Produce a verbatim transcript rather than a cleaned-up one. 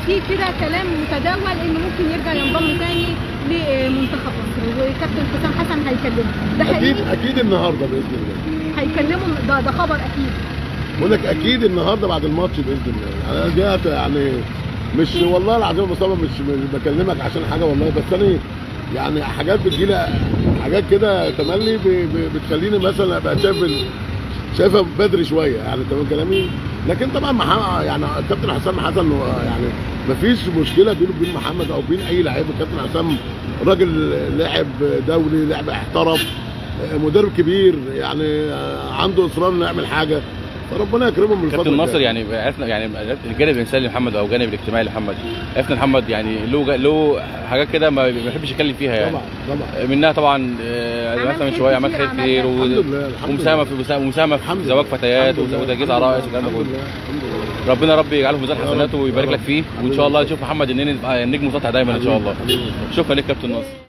في كده كلام متداول انه ممكن يرجع ينضم تاني لمنتخب مصر، وكابتن حسام حسن هيكلمه، ده اكيد حقيقي؟ اكيد النهارده باذن الله هيكلمه، ده ده خبر اكيد. بقول لك اكيد النهارده بعد الماتش باذن الله. انا جات يعني مش والله العظيم يا مصطفى مش مش بكلمك عشان حاجه والله، بس انا يعني حاجات بتجيلي حاجات كده تملي ب- ب- بتخليني مثلا ابقى شايف ال- شايفها بدري شويه يعني، تمام كلامي. لكن طبعا مح- يعني الكابتن حسام حسن هو يعني مفيش مشكله بينه وبين محمد او بين اي لعيب. الكابتن حسام راجل لاعب دولي، لاعب احترف، مدرب كبير، يعني عنده اصرار انه يعمل حاجه، فربنا يكرمه من الفتره كابتن ناصر الجاية. يعني عرفنا يعني الجانب الانساني لمحمد او الجانب الاجتماعي لمحمد، عرفنا محمد يعني له له حاجات كده ما بيحبش يتكلم فيها يعني. طبعا طبعا منها طبعا عرفنا من شويه عمل خير كتير ومساهمه في مساهمه في زواج فتيات وتجهيز عرائس والكلام ده كله. ربنا ربي يجعله في ميزان حسناته ويبارك لك فيه، وان شاء الله نشوف محمد النني نجم مسطع دايما ان شاء الله. شكرا لك كابتن ناصر.